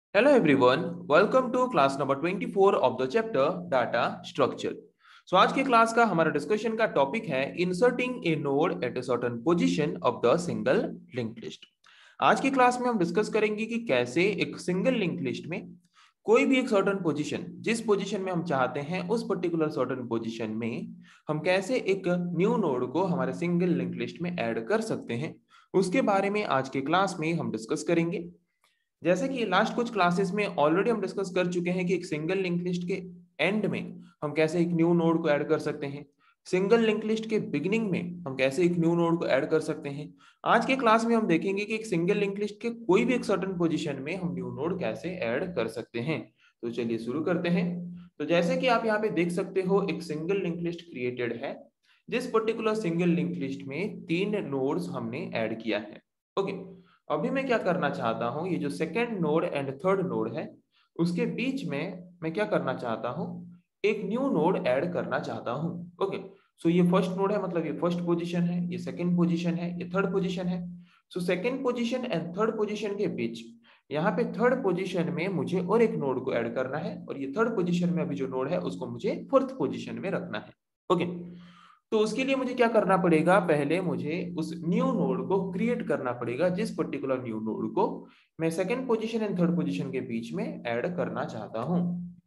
Hello everyone, welcome to class number 24 of the chapter Data Structure. आज के class का हमारा डिस्कशन का टॉपिक है inserting a node at a certain position of the single linked list. आज की class में हम डिस्कस करेंगे कि कैसे एक सिंगल लिंक्ड लिस्ट में कोई भी एक सर्टेन पोजीशन, जिस पोजीशन में हम चाहते हैं उस पर्टिकुलर सर्टेन पोजीशन में हम कैसे एक न्यू नोड को हमारे सिंगल लिंक्ड लिस्ट में ऐड कर सकते हैं, उसके बारे में आज के क्लास में हम डिस्कस करेंगे। जैसे कि लास्ट कुछ क्लासेस में ऑलरेडी हम डिस्कस कर चुके हैं कि एक सिंगल लिंक लिस्ट के एंड में हम कैसे एक न्यू नोड को ऐड कर सकते हैं, सिंगल लिंक लिस्ट के बिगिनिंग में हम कैसे एक न्यू नोड को ऐड कर सकते हैं। आज के क्लास में हम देखेंगे कि एक सिंगल लिंक लिस्ट के कोई भी एक सर्टेन पोजीशन में हम न्यू नोड कैसे ऐड कर सकते हैं। तो चलिए शुरू करते हैं। तो जैसे कि आप यहाँ पे देख सकते हो, एक सिंगल लिंक लिस्ट क्रिएटेड है, जिस पर्टिकुलर सिंगल लिंक लिस्ट में 3 नोड्स हमने ऐड किया है। ओके, अभी मैं क्या करना चाहता हूं, ये जो second node and third node है उसके बीच में मैं क्या करना चाहता हूं, एक न्यू नोड ऐड करना चाहता हूं। ओके, सो ये फर्स्ट नोड है, मतलब ये फर्स्ट पोजीशन है, ये सेकंड पोजीशन है, ये थर्ड पोजीशन है। So second position and third position के बीच यहाँ पे थर्ड पोजीशन में मुझे और एक नोड को ऐड करना है, और ये थर्ड पोजीशन में अभी जो नोड है उसको मुझे फोर्थ पोजीशन में रखना है। ओके, तो उसके लिए मुझे क्या करना पड़ेगा, पहले मुझे उस न्यू नोड को क्रिएट करना पड़ेगा, जिस पर्टिकुलर न्यू नोड को मैं second position and third position के बीच में ऐड करना चाहता हूं।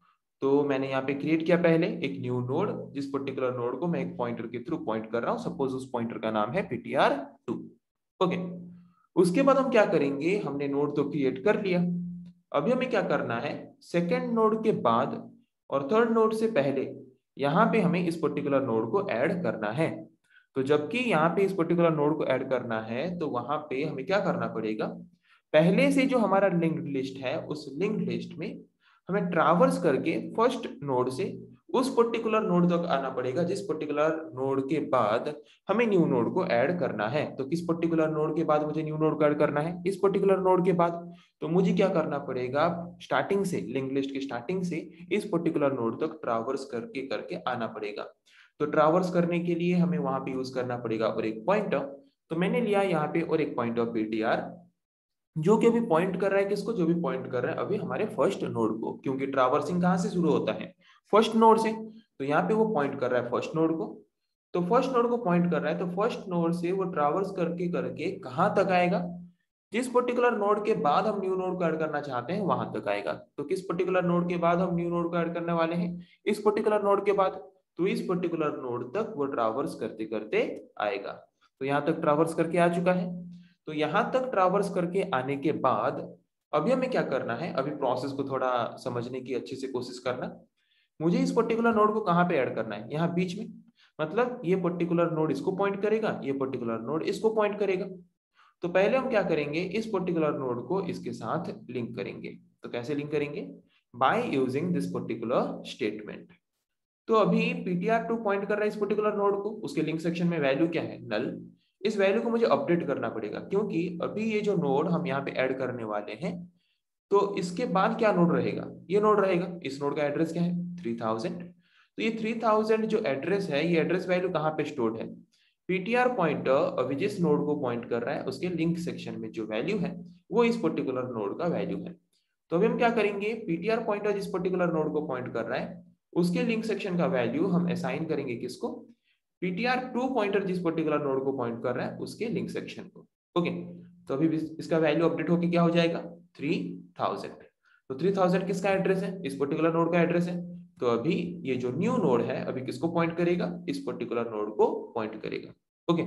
तो मैंने यहाँ पे क्रिएट किया पहले एक न्यू नोड, जिस पर्टिकुलर नोड को मैं एक पॉइंटर के थ्रू पॉइंट कर रहा हूं। सपोज उस पॉइंटर का नाम है ptr2। ओके, उसके बाद हम क्या करेंगे, हमने नोड तो क्रिएट कर लिया। अभी हमें क्या करना है, सेकेंड नोड के बाद और थर्ड नोड से पहले यहाँ पे हमें इस पर्टिकुलर नोड को ऐड करना है। तो जबकि यहाँ पे इस पर्टिकुलर नोड को ऐड करना है तो वहां पे हमें क्या करना पड़ेगा, पहले से जो हमारा लिंक्ड लिस्ट है उस लिंक्ड लिस्ट में हमें ट्रैवर्स करके फर्स्ट नोड से उस पर्टिकुलर नोड तक आना पड़ेगा, जिस पर्टिकुलर नोड के बाद हमें न्यू नोड को ऐड करना है। तो किस पर्टिकुलर नोड के बाद मुझे न्यू नोड को ऐड करना है, इस पर्टिकुलर नोड के बाद। तो मुझे क्या करना पड़ेगा, स्टार्टिंग से लिंक लिस्ट की स्टार्टिंग से इस पर्टिकुलर नोड तक ट्रैवर्स करके करके आना पड़ेगा। तो ट्रैवर्स करने के लिए हमें वहां पे यूज करना पड़ेगा और एक पॉइंटर। तो मैंने लिया यहाँ पे और एक पॉइंट ऑफ ptr, जो कि अभी पॉइंट कर रहा है किसको, जो भी पॉइंट कर रहा है अभी हमारे फर्स्ट नोड को, क्योंकि ट्रैवर्सिंग कहाँ से शुरू होता है, फर्स्ट नोड से। तो यहाँ पे वो पॉइंट कर रहा है फर्स्ट नोड को। तो फर्स्ट नोड को पॉइंट कर रहा है, तो फर्स्ट नोड से वो ट्रैवर्स करके करके कहाँ तक आएगा, जिस पर्टिकुलर नोड के बाद हम न्यू नोड को ऐड करना चाहते हैं वहां तक आएगा। तो किस पर्टिकुलर नोड के बाद हम न्यू नोड को ऐड करने वाले हैं, इस पर्टिकुलर नोड के बाद। तो इस पर्टिकुलर नोड तक वो ट्रैवर्स करते करते आएगा। तो यहाँ तक ट्रैवर्स करके आ चुका है। तो यहां तक ट्रैवर्स करके आने के बाद अभी हमें क्या करना है, अभी प्रोसेस को थोड़ा समझने की अच्छे से कोशिश करना। मुझे इस पर्टिकुलर नोड को कहाँ पे ऐड करना है, यहाँ बीच में। मतलब ये पर्टिकुलर नोड इसको पॉइंट करेगा, ये पर्टिकुलर नोड इसको पॉइंट करेगा। तो पहले हम क्या करेंगे, इस पर्टिकुलर नोड को इसके साथ लिंक करेंगे। तो कैसे लिंक करेंगे, by using this particular statement. तो अभी ptr2 पॉइंट कर रहा है इस पर्टिकुलर नोड को, उसके लिंक सेक्शन में वैल्यू क्या है, नल। इस वैल्यू को मुझे अपडेट करना पड़ेगा, क्योंकि अभी ये जो नोड हम यहाँ पे ऐड करने वाले हैं, तो इसके बाद क्या नोड रहेगा, ये नोड रहेगा। इस नोड का एड्रेस क्या है, 3000। तो ये 3000 जो एड्रेस है, ये एड्रेस वैल्यू कहाँ पे स्टोर्ड है, ptr पॉइंटर अभी जिस नोड को पॉइंट कर रहा है उसके लिंक सेक्शन में जो वैल्यू है वो इस पर्टिकुलर नोड का वैल्यू है। तो अभी हम क्या करेंगे, ptr पॉइंटर जिस पर्टिकुलर नोड को पॉइंट कर रहा है उसके लिंक सेक्शन का वैल्यू हम असाइन करेंगे किसको, ptr2 पॉइंटर जिस पर्टिकुलर नोड को पॉइंट कर रहा है उसके लिंक सेक्शन को। ओके, तो अभी इसका वैल्यू अपडेट होके क्या हो जाएगा, 3000। तो 3000 किसका एड्रेस है, इस पर्टिकुलर नोड का एड्रेस है। तो अभी ये जो न्यू नोड है अभी किसको पॉइंट करेगा, इस पर्टिकुलर नोड को पॉइंट करेगा। ओके,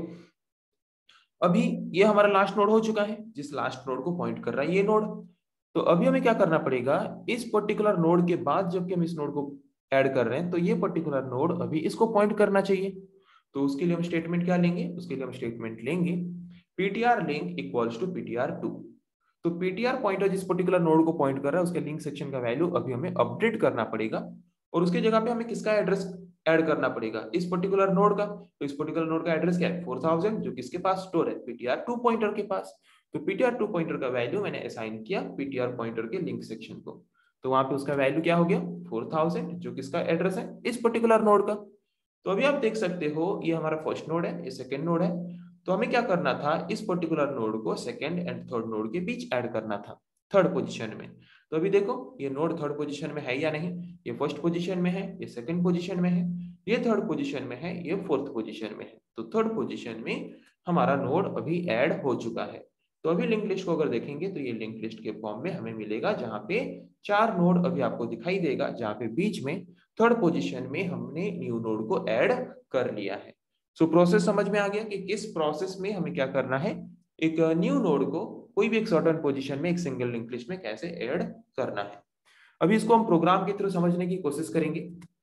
अभी ये हमारा लास्ट नोड हो चुका है, जिस लास्ट नोड को पॉइंट कर रहा है ये नोड। तो अभी हमें क्या करना पड़ेगा, इस पर्टिकुलर नोड के बाद जबकि हम इस नोड को ऐड कर रहे हैं तो ये पर्टिकुलर नोड अभी इसको पॉइंट करना चाहिए। तो उसके लिए हम स्टेटमेंट क्या लेंगे, उसके लिए हम स्टेटमेंट लेंगे ptr link equals to ptr2। तो ptr पॉइंटर जिस पर्टिकुलर नोड को पॉइंट कर रहा है उसके लिंक सेक्शन का वैल्यू अभी हमें अपडेट करना पड़ेगा, और उसके जगह पे हमें किसका एड्रेस ऐड करना पड़ेगा, इस पर्टिकुलर नोड का। तो इस पर्टिकुलर नोड का एड्रेस क्या है, 4000, जो किसके पास स्टोर है, ptr2 पॉइंटर के पास। तो ptr2 पॉइंटर का वैल्यू मैंने असाइन किया ptr पॉइंटर के लिंक सेक्शन को। तो वहां पे उसका वैल्यू क्या हो गया, 4000, जो किसका एड्रेस है, इस पर्टिकुलर नोड का। तो अभी आप देख सकते हो ये हमारा फर्स्ट नोड है, ये सेकंड नोड है। तो हमें क्या करना था, इस पर्टिकुलर नोड को सेकंड एंड थर्ड नोड के बीच ऐड करना था। थर्ड पोजीशन में। तो अभी देखो ये नोड थर्ड पोजीशन में है या नहीं, ये फर्स्ट पोजीशन में है, ये सेकंड पोजीशन में है, ये थर्ड पोजीशन में है, ये फोर्थ पोजीशन में है। तो थर्ड पोजीशन में हमारा नोड अभी ऐड हो चुका है। तो अभी लिंक लिस्ट को अगर देखेंगे तो ये लिंक लिस्ट के फॉर्म में हमें मिलेगा, जहां पे 4 नोड अभी आपको दिखाई देगा, जहां पे बीच में थर्ड पोजीशन में हमने न्यू नोड को ऐड कर लिया है। सो प्रोसेस समझ में आ गया कि किस प्रोसेस में हमें क्या करना है, एक न्यू नोड को कोई भी एक सर्टेन पोजीशन में एक सिंगल लिंक लिस्ट में कैसे ऐड करना है। अभी इसको हम प्रोग्राम के थ्रू समझने की कोशिश करेंगे।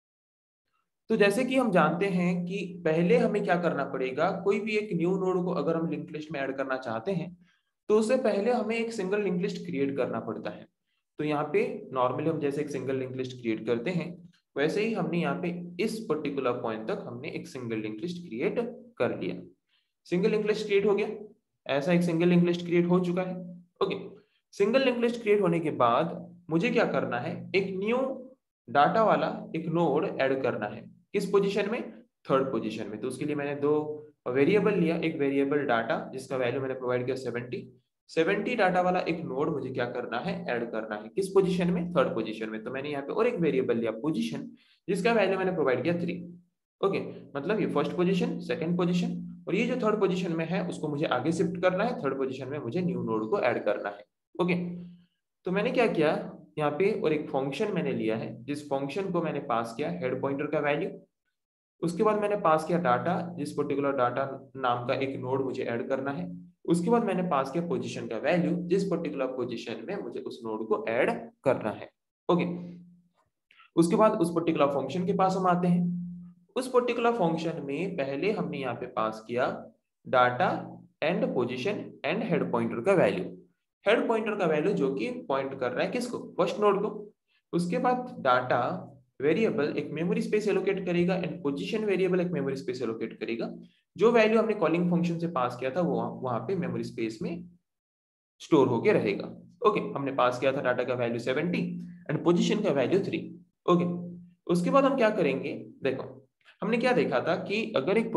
तो जैसे कि हम जानते हैं कि पहले हमें क्या करना पड़ेगा, कोई भी एक न्यू नोड को अगर हम लिंक लिस्ट में ऐड करना चाहते हैं तो उससे पहले हमें एक सिंगल लिंक लिस्ट क्रिएट करना पड़ता है। तो यहाँ पे नॉर्मली हम जैसे एक सिंगल लिंक लिस्ट क्रिएट करते हैं, वैसे ही हमने यहाँ पे इस पर्टिकुलर पॉइंट तक हमने एक सिंगल लिंक लिस्ट क्रिएट कर लिया। सिंगल लिंक लिस्ट क्रिएट हो गया, ऐसा एक सिंगल लिंक लिस्ट क्रिएट हो चुका है। Okay, single link list create होने के बाद मुझे क्या करना है, एक न्यू डाटा वाला एक नोड ऐड करना है। किस पोजीशन में, थर्ड पोजीशन में। तो उसके लिए मैंने 2 वेरिएबल लिया, एक वेरिएबल डाटा जिसका वैल्यू मैंने प्रोवाइड किया 70 डाटा वाला एक नोड मुझे क्या करना है, ऐड करना है। किस पोजीशन में, थर्ड पोजीशन में। तो मैंने यहाँ पे और एक वेरिएबल लिया पोजीशन, जिसका वैल्यू मैंने प्रोवाइड किया 3। ओके, मतलब ये फर्स्ट पोजीशन, सेकंड पोजीशन, और ये जो थर्ड पोजीशन में है उसको मुझे आगे शिफ्ट करना है। थर्ड पोजीशन में मुझे न्यू नोड को ऐड करना है। ओके, तो मैंने क्या किया यहाँ पे, और एक फंक्शन मैंने लिया है, जिस फंक्शन को मैंने पास किया हेड पॉइंटर का वैल्यू। उसके बाद मैंने पास किया डाटा, जिस पर्टिकुलर डाटा नाम का एक नोड मुझे ऐड करना है। उसके बाद मैंने पास किया पोजीशन का वैल्यू, जिस पर्टिकुलर पोजीशन में मुझे उस नोड को ऐड करना है। ओके, उसके बाद उस पर्टिकुलर फंक्शन के पास हम आते हैं। उस पर्टिकुलर फंक्शन में पहले हमने यहाँ पे पास किया data and position and head pointer का वैल्यू। हेड पॉइंटर का वैल्यू जो कि पॉइंट कर रहा है किसको, फर्स्ट नोड को। उसके बाद डाटा वेरिएबल एक मेमोरी स्पेस एलोकेट करेगा एंड पोजीशन वेरिएबल एक मेमोरी स्पेस एलोकेट करेगा। जो वैल्यू हमने कॉलिंग फंक्शन से पास किया था वो वहां पे मेमोरी स्पेस में स्टोर होके रहेगा। ओके, हमने पास किया था डाटा का वैल्यू 70 एंड पोजीशन का वैल्यू 3। ओके, उसके बाद हम क्या करेंगे, देखो हमने क्या देखा था कि अगर एक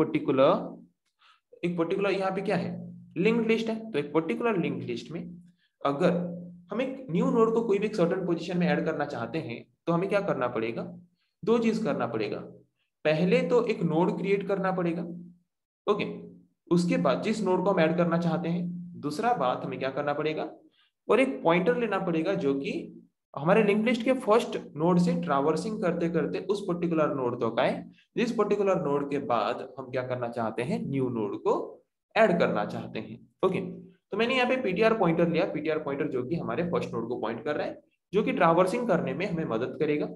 पर्टिकुलर यहाँ पे क्या है, लिंक्ड लिस्ट है। तो एक पर्टिकुलर लिंक्ड लिस्ट में अगर हम एक न्यू नोड को कोई भी एक सर्टेन पोजीशन में ऐड करना चाहते हैं तो हमें क्या करना पड़ेगा, 2 चीज करना पड़ेगा। पहले तो एक नोड क्रिएट करना पड़ेगा। ओके, उसके बाद जिस नोड को हम ऐड करना चाहते हैं, दूसरा बात हमें क्या करना पड़ेगा, और एक पॉइंटर लेना पड़ेगा जो कि हमारे लिंक लिस्ट के फर्स्ट नोड से ट्रैवर्सिंग करते करते उस पर्टिकुलर नोड तक आए, जिस पर्टिकुलर नोड के बाद हम क्या करना चाहते हैं, न्यू नोड को ऐड करना चाहते हैं। ओके, तो मैंने यहाँ पे पीटीआर पॉइंटर लिया, पीटीआर पॉइंटर जो कि हमारे फर्स्ट नोड को पॉइंट कर रहा है, जो कि ट्रैवर्सिंग करने में हमें मदद करेगा।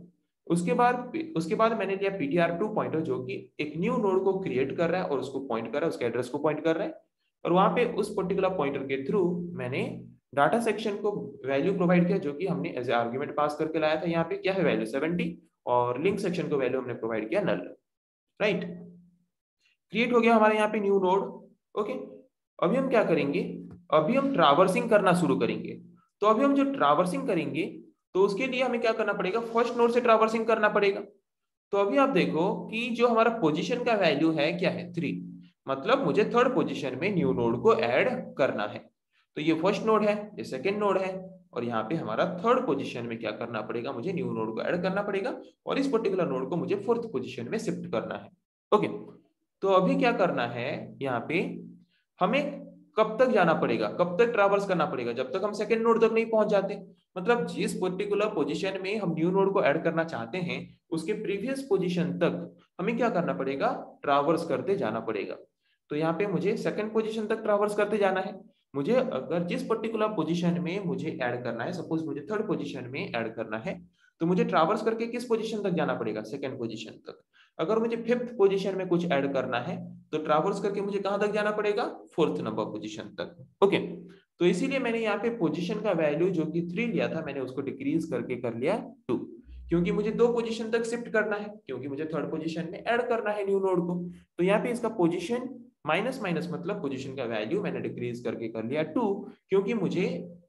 उसके बाद मैंने लिया ptr2 पॉइंटर, जो कि एक न्यू नोड को क्रिएट कर रहा है और उसको पॉइंट कर रहा है, उसके एड्रेस को पॉइंट कर रहा है। और वहां पे उस पर्टिकुलर पॉइंटर के थ्रू मैंने डाटा सेक्शन को वैल्यू प्रोवाइड किया, जो कि हमने एज ए आर्ग्यूमेंट पास करके लाया था। यहाँ पे क्या है, वैल्यू 70, और लिंक सेक्शन को वैल्यू हमने प्रोवाइड किया नल। राइट, क्रिएट हो गया हमारे यहाँ पे न्यू नोड। ओके, अभी हम क्या करेंगे, अभी हम ट्रैवर्सिंग करना शुरू करेंगे। तो अभी हम जो ट्रैवर्सिंग करेंगे तो उसके लिए हमें क्या करना पड़ेगा, फर्स्ट नोड से ट्रैवर्सिंग करना पड़ेगा। तो अभी आप देखो कि जो हमारा पोजीशन का वैल्यू है क्या है, 3, मतलब मुझे थर्ड पोजीशन में न्यू नोड को ऐड करना है। तो ये फर्स्ट नोड है, ये सेकंड नोड है, और यहाँ पे हमारा थर्ड पोजीशन में क्या करना पड़ेगा, मुझे न्यू नोड को ऐड करना पड़ेगा, और इस पर्टिकुलर नोड को मुझे फोर्थ पोजीशन में शिफ्ट करना है। ओके, तो अभी क्या करना है, यहाँ पे हमें कब तक जाना पड़ेगा, कब तक ट्रैवर्स करना पड़ेगा, जब तक हम सेकंड नोड तक नहीं पहुंच जाते। मतलब जिस पर्टिकुलर पोजीशन में हम न्यू नोड को ऐड करना चाहते हैं उसके प्रीवियस पोजीशन तक हमें क्या करना पड़ेगा, ट्रैवर्स करते जाना पड़ेगा। तो यहाँ पे मुझे सेकंड पोजीशन तक ट्रैवर्स करते जाना है। मुझे अगर जिस पर्टिकुलर पोजीशन में मुझे ऐड करना है, सपोज मुझे थर्ड पोजीशन में ऐड करना है, तो मुझे ट्रैवर्स करके किस पोजीशन तक जाना पड़ेगा, सेकंड पोजीशन तक। अगर मुझे फिफ्थ पोजीशन में कुछ ऐड करना है तो ट्रैवर्स करके मुझे कहां तक जाना पड़ेगा, फोर्थ नंबर पोजीशन तक। ओके, तो इसीलिए मैंने यहाँ पे पोजीशन का वैल्यू जो कि 3 लिया था, मैंने उसको डिक्रीज करके कर लिया 2, क्योंकि मुझे 2 पोजीशन तक शिफ्ट करना है, क्योंकि मुझे थर्ड पोजीशन में ऐड करना है न्यू नोड को। तो यहाँ पे इसका पोजीशन माइनस माइनस मतलब पोजीशन का वैल्यू मैंने डिक्रीज करके कर लिया 2, क्योंकि मुझे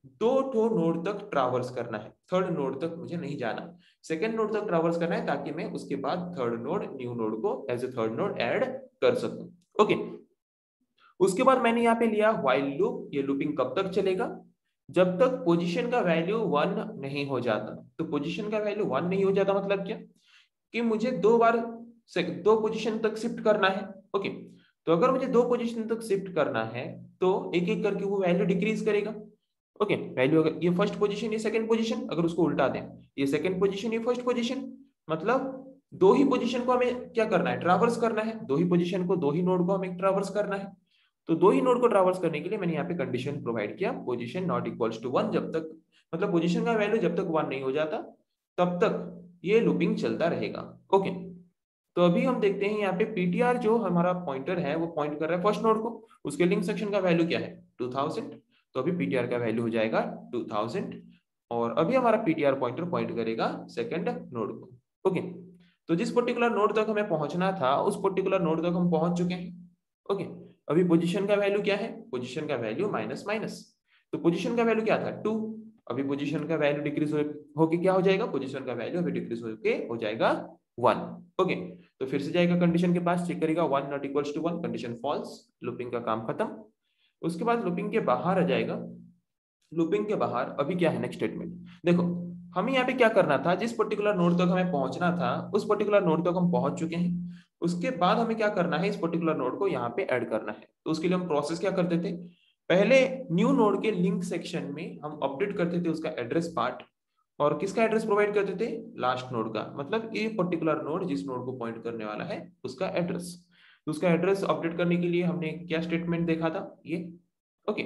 2 नोड तक ट्रैवर्स करना है, थर्ड नोड तक मुझे नहीं जाना, सेकंड नोड तक ट्रैवर्स करना है, ताकि मैं उसके बाद थर्ड नोड न्यू नोड को as a third node add कर सकूं। ओके, उसके बाद मैंने यहाँ पे लिया व्हाइल लूप। ये लूपिंग कब तक चलेगा, जब तक पोजीशन का वैल्यू 1 नहीं हो जाता। तो पोजीशन का वैल्यू 1 नहीं हो जाता मतलब क्या, कि मुझे दो बार दो पोजीशन तक शिफ्ट करना है। ओके, तो अगर मुझे दो पोजीशन तक शिफ्ट करना है तो एक एक करके वो वैल्यू डिक्रीज करेगा। ओके, वैल्यू अगर ये फर्स्ट पोजीशन ये सेकंड पोजीशन, अगर उसको उल्टा दें, ये सेकंड पोजीशन ये फर्स्ट पोजीशन, मतलब दो ही पोजीशन को हमें क्या करना है, ट्रैवर्स करना है। दो ही पोजीशन को, दो ही नोड को हमें ट्रैवर्स करना है। तो दो ही नोड को ट्रैवर्स करने के लिए मैंने यहाँ पे कंडीशन प्रोवाइड किया, पोजीशन नॉट इक्वल्स टू 1, जब तक मतलब पोजीशन का वैल्यू जब तक 1 नहीं हो जाता तब तक ये लूपिंग चलता रहेगा। ओके, तो अभी हम देखते हैं यहाँ पे पीटीआर जो हमारा पॉइंटर है वो पॉइंट कर रहा है फर्स्ट नोड को, उसके लिंक सेक्शन का वैल्यू क्या है 2000, तो अभी पीटीआर का वैल्यू हो जाएगा 2000, और अभी हमारा पीटीआर पॉइंटर पॉइंट करेगा सेकंड नोड को। ओके, तो जिस पर्टिकुलर नोड तक हमें पहुंचना था उस पर्टिकुलर नोड तक हम पहुंच चुके हैं। ओके, अभी पोजीशन का वैल्यू क्या है, पोजीशन का वैल्यू माइनस माइनस, तो पोजीशन का वैल्यू क्या था 2, अभी पोजीशन का वैल्यू डिक्रीज होके क्या हो जाएगा, पोजीशन का वैल्यू अभी डिक्रीज होके हो जाएगा 1। ओके, तो फिर से जाएगा कंडीशन के पास, चेक करेगा 1 not equals to 1, condition false, looping का काम खत्म। उसके बाद लूपिंग के बाहर आ जाएगा। लूपिंग के बाहर अभी क्या है नेक्स्ट स्टेटमेंट, देखो हमें यहाँ पे क्या करना था, जिस पर्टिकुलर नोड तक हमें पहुंचना था उस पर्टिकुलर नोड तक हम पहुंच चुके हैं। उसके बाद हमें क्या करना है, इस पर्टिकुलर नोड को यहाँ पे ऐड करना है। तो उसके लिए हम प्रोसेस क्या करते थे, पहले न्यू नोड के लिंक सेक्शन में हम अपडेट करते थे उसका एड्रेस पार्ट, और किसका एड्रेस प्रोवाइड करते थे, लास्ट नोड का, मतलब ये पर्टिकुलर नोड जिस नोड को पॉइंट करने वाला है उसका एड्रेस। तो उसका एड्रेस अपडेट करने के लिए हमने क्या स्टेटमेंट देखा था ये। ओके,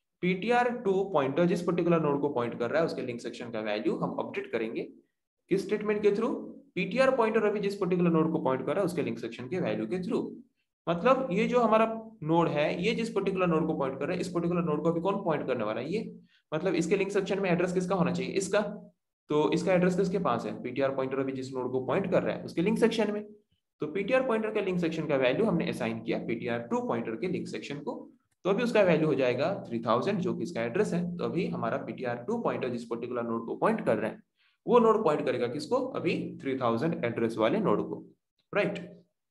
ptr2 पॉइंटर जिस पर्टिकुलर नोड को पॉइंट कर रहा है उसके लिंक सेक्शन का वैल्यू हम अपडेट करेंगे किस स्टेटमेंट के थ्रू, ptr पॉइंटर अभी जिस पर्टिकुलर नोड को पॉइंट कर रहा है उसके लिंक सेक्शन के वैल्यू के थ्रू। मतलब ये जो हमारा नोड है ये जिस पर्टिकुलर नोड को पॉइंट कर रहा है, इस पर्टिकुलर नोड को अभी कौन पॉइंट करने वाला है, ये मतलब इसके लिंक सेक्शन में एड्रेस किसका होना चाहिए, इसका। तो इसका एड्रेस किसके पास है, ptr पॉइंटर अभी जिस नोड को पॉइंट कर रहा है उसके लिंक सेक्शन में। तो ptr पॉइंटर के लिंक सेक्शन का वैल्यू हमने असाइन किया ptr2 पॉइंटर के लिंक सेक्शन को। तो अभी उसका वैल्यू हो जाएगा 3000 जो कि इसका एड्रेस है। तो अभी हमारा ptr2 पॉइंटर जिस पर्टिकुलर नोड को पॉइंट कर रहा है वो नोड पॉइंट करेगा किसको, अभी 3000 एड्रेस वाले नोड को, राइट।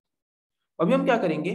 अभी हम क्या करेंगे,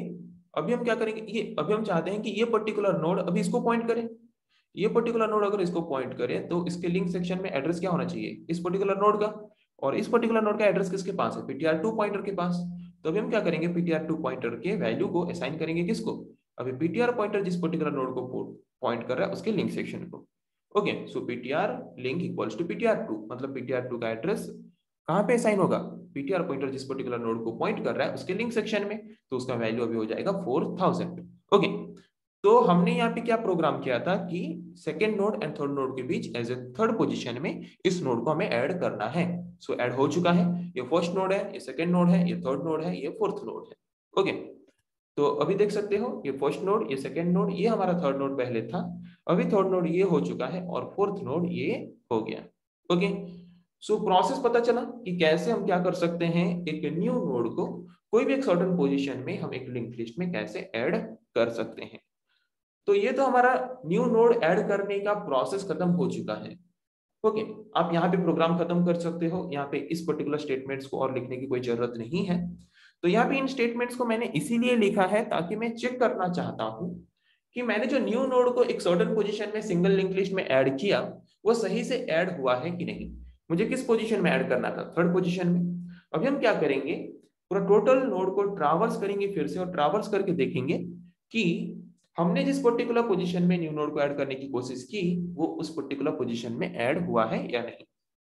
ये अभी हम चाहते हैं कि ये पर्टिकुलर नोड अभी इसको पॉइंट करे। ये पर्टिकुलर नोड अगर इसको पॉइंट करे तो इसके लिंक सेक्शन में एड्रेस क्या होना चाहिए, इस पर्टिकुलर नोड का, और इस पर्टिकुलर नोड का एड्रेस किसके पास है, ptr2 पॉइंटर के पास। तो अभी हम क्या करेंगे, ptr2 पॉइंटर के वैल्यू को असाइन करेंगे किसको, अभी ptr पॉइंटर जिस पर्टिकुलर नोड को पॉइंट कर रहा है उसके लिंक सेक्शन को। Okay, so ptr link equals to ptr2, मतलब ptr2 का एड्रेस कहाँ पे असाइन होगा, ptr पॉइंटर जिस पर्टिकुलर नोड को पॉइंट कर रहा है उसके लिंक सेक्शन में, तो उसका वैल्यू अभी हो जाएगा 4000। ओके, तो हमने यहाँ पे क्या प्रोग्राम किया था कि second node and third node के बीच एज ए थर्ड पोजीशन में इस नोड को हमें ऐड करना है। सो ऐड हो चुका है, ये फर्स्ट नोड है, ये सेकेंड नोड है, ये थर्ड नोड है, ये फोर्थ नोड है। ओके, तो अभी देख सकते हो ये फर्स्ट नोड, ये सेकेंड नोड, ये हमारा थर्ड नोड पहले था, अभी थर्ड नोड ये हो चुका है और फोर्थ नोड ये हो गया। ओके, सो प्रोसेस पता चला कि कैसे हम क्या कर सकते हैं, एक न्यू नोड को कोई भी एक सर्टेन पोजीशन में हम एक लिंक लिस्ट में कैसे ऐड कर सकते हैं। तो ये तो हमारा न्यू नोड ऐड करने का प्रोसेस खत्म हो चुका है। ओके, आप यहाँ पे प्रोग्राम खत्म कर सकते हो, यहाँ पे इस पर्टिकुलर स्टेटमेंट्स को और लिखने की कोई जरूरत नहीं है। तो यहाँ पे इन स्टेटमेंट्स को मैंने इसीलिए लिखा है ताकि मैं चेक करना चाहता हूँ कि मैंने जो न्यू नोड को एक सर्टेन पोजीशन में सिंगल लिंक लिस्ट में ऐड किया वो सही से ऐड हुआ है कि नहीं। मुझे किस पोजीशन में ऐड करना था, थर्ड पोजीशन में। अभी हम क्या करेंगे, पूरा टोटल नोड को ट्रैवर्स करेंगे फिर से, और ट्रैवर्स करके देखेंगे कि हमने जिस पर्टिकुलर पोजीशन में न्यू नोड को ऐड करने की कोशिश की वो उस पर्टिकुलर पोजीशन में ऐड हुआ है या नहीं।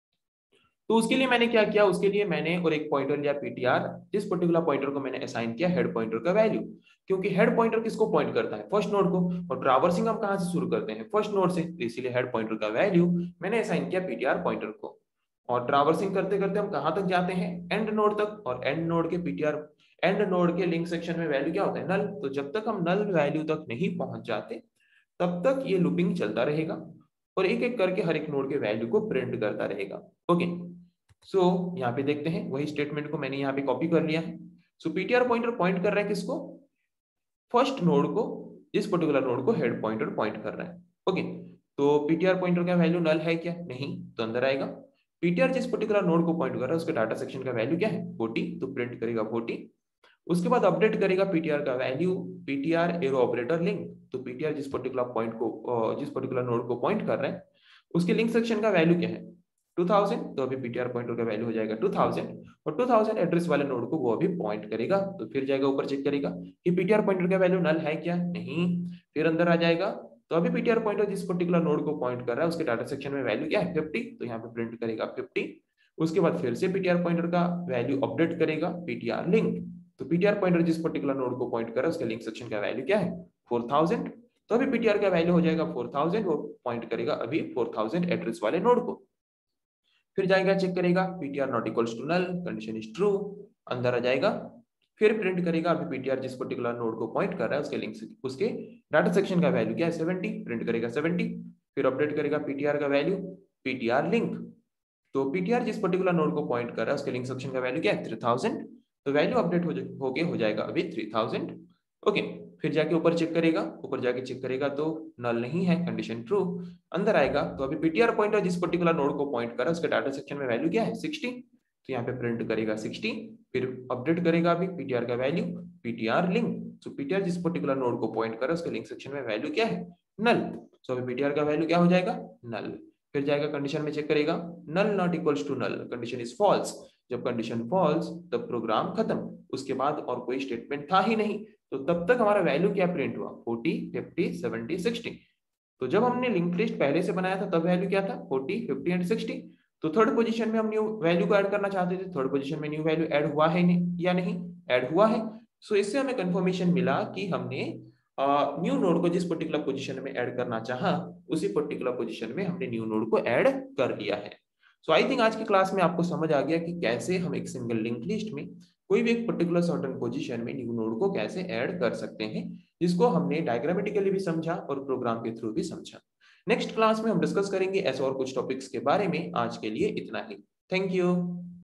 तो उसके लिए मैंने क्या किया, उसके लिए मैंने और एक पॉइंटर लिया ptr, जिस पर्टिकुलर पॉइंटर को मैंने असाइन किया हेड पॉइंटर का वैल्यू, क्योंकि हेड पॉइंटर किसको पॉइंट करता है, फर्स्ट नोड को, और ट्रैवर्सिंग हम कहां से शुरू करते हैं, फर्स्ट नोड से, तो इसीलिए हेड पॉइंटर का वैल्यू मैंने असाइन किया ptr पॉइंटर को। और ट्रैवर्सिंग करते करते हम कहां तक जाते हैं, एंड नोड तक, और एंड नोड के ptr एंड नोड के लिंक सेक्शन में वैल्यू क्या होता है, नल। तो जब तक हम नल वैल्यू तक नहीं पहुंच जाते तब तक ये लूपिंग चलता रहेगा और एक एक करके हर एक नोड के वैल्यू को प्रिंट करता रहेगा। ओके, सो यहाँ पे देखते हैं वही स्टेटमेंट को मैंने यहाँ पे कॉपी कर लिया है। सो ptr पॉइंटर पॉइंट कर रहा है किसको, फर्स्ट नोड को, जिस पर्टिकुलर नोड को हेड पॉइंटर पॉइंट कर रहा है। ओके, तो ptr पॉइंटर का वैल्यू नल है क्या, नहीं, तो अंदर आएगा। ptr जिस पर्टिकुलर नोड को पॉइंट कर रहा है उसके डाटा सेक्शन का वैल्यू क्या है 40, तो प्रिंट करेगा 40। उसके बाद अपडेट करेगा पीटीआर का value, PTR arrow operator link. तो पीटीआर जिस पर्टिकुलर नोड को पॉइंट कर रहे हैं उसके लिंक सेक्शन का वैल्यू क्या है 2000, तो अभी पीटीआर पॉइंटर का वैल्यू हो जाएगा 2000 और 2000 एड्रेस वाले नोड को वो अभी पॉइंट करेगा। तो फिर जाएगा ऊपर चेक करेगा कि पीटीआर पॉइंटर का वैल्यू नल है क्या, नहीं। फिर अंदर आ जाएगा, तो अभी पीटीआर पॉइंटर जिस पर्टिकुलर नोड को पॉइंट कर रहा है उसके डाटा सेक्शन में वैल्यू क्या है 50, तो यहाँ पे प्रिंट करेगा 50। उसके बाद फिर से पीटीआर पॉइंटर का वैल्यू अपडेट करेगा पीटीआर लिंक। तो पीटीआर पॉइंटर जिस पर्टिकुलर नोड को पॉइंट कर रहा है उसके लिंक सेक्शन का वैल्यू क्या है 4000, तो अभी पीटीआर का वैल्यू हो जाएगा 4000, वो पॉइंट करेगा अभी 4000 एड्रेस वाले नोड को। फिर जाएगा चेक करेगा PTR not equals to null, condition is true, अंदर आ जाएगा। फिर प्रिंट करेगा अभी पीटीआर जिस पर्टिकुलर नोड को पॉइंट कर रहा है उसके लिंक उसके डाटा सेक्शन का वैल्यू क्या है 70, प्रिंट करेगा 70। फिर अपडेट करेगा पीटीआर का वैल्यू पीटीआर लिंक। तो पीटीआर जिस पर्टिकुलर नोड को पॉइंट कर रहा है उसके लिंक सेक्शन का वैल्यू क्या है 3000, तो वैल्यू अपडेट हो जाएगा अभी 3000। ओके, फिर जाके ऊपर चेक करेगा, ऊपर जाके चेक करेगा तो नल नहीं है, कंडीशन ट्रू। अंदर आएगा तो अभी पीटीआर पॉइंटर जिस पर्टिकुलर नोड को पॉइंट कर रहा है उसके डाटा सेक्शन में वैल्यू क्या है 60, तो यहाँ पे प्रिंट करेगा 60। फिर अपडेट करेगा अभी पीटीआर का वैल्यू पीटीआर लिंक। तो पीटीआर जिस पर्टिकुलर नोड को पॉइंट कर रहा है उसके लिंक सेक्शन में वैल्यू क्या है नल, सो अभी पीटीआर का वैल्यू क्या हो जाएगा नल। फिर जाएगा कंडीशन में चेक करेगा null not equals to null, condition is false. जब कंडीशन फॉल्स तब प्रोग्राम खत्म, उसके बाद और कोई स्टेटमेंट था ही नहीं, तो तब तक हमारा वैल्यू क्या प्रिंट हुआ 40, 50, 70, 60। तो जब हमने लिंक लिस्ट पहले से बनाया था तब वैल्यू क्या था 40, 50 एंड 60। तो थर्ड पोजीशन में हम न्यू वैल्यू को ऐड करना चाहते थे, थर्ड पोजीशन में न्यू वैल्यू ऐड हुआ है या नहीं, ऐड हुआ है। सो इससे हमें कंफर्मेशन मिला कि हमने न्यू नोड को जिस पर्टिकुलर पोजीशन में ऐड करना चाहा उसी पर्टिकुलर पोजीशन में हमने न्यू नोड को ऐड कर लिया है। सो आई थिंक आज की क्लास में आपको समझ आ गया कि कैसे हम एक सिंगल लिंक लिस्ट में कोई भी एक पर्टिकुलर सर्टेन पोजीशन में न्यू नोड को कैसे ऐड कर सकते हैं, जिसको हमने डायग्रामेटिकली भी समझा और प्रोग्राम के थ्रू भी समझा। नेक्स्ट क्लास में हम डिस्कस करेंगे ऐसे और कुछ टॉपिक्स के बारे में। आज के लिए इतना ही। Thank you.